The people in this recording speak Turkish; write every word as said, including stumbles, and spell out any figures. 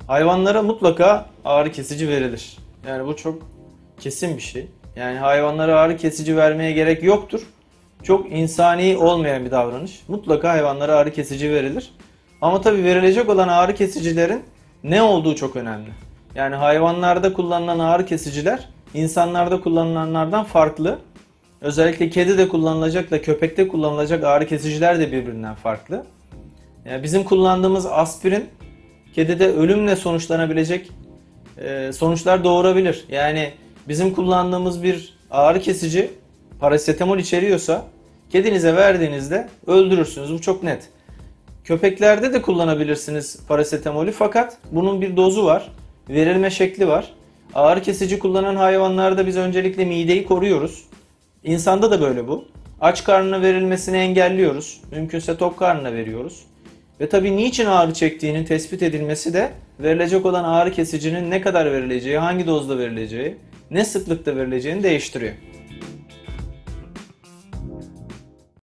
Hayvanlara mutlaka ağrı kesici verilir. Yani bu çok kesin bir şey. Yani hayvanlara ağrı kesici vermeye gerek yoktur. Çok insani olmayan bir davranış. Mutlaka hayvanlara ağrı kesici verilir. Ama tabii verilecek olan ağrı kesicilerin ne olduğu çok önemli. Yani hayvanlarda kullanılan ağrı kesiciler insanlarda kullanılanlardan farklı. Özellikle kedide kullanılacakla köpekte kullanılacak ağrı kesiciler de birbirinden farklı. Yani bizim kullandığımız aspirin kedide ölümle sonuçlanabilecek e, sonuçlar doğurabilir. Yani bizim kullandığımız bir ağrı kesici parasetamol içeriyorsa kedinize verdiğinizde öldürürsünüz. Bu çok net. Köpeklerde de kullanabilirsiniz parasetamolü fakat bunun bir dozu var. Verilme şekli var. Ağrı kesici kullanan hayvanlarda biz öncelikle mideyi koruyoruz. İnsanda da böyle bu. Aç karnına verilmesini engelliyoruz. Mümkünse tok karnına veriyoruz. Ve tabii niçin ağrı çektiğinin tespit edilmesi de verilecek olan ağrı kesicinin ne kadar verileceği, hangi dozda verileceği, ne sıklıkta verileceğini değiştiriyor.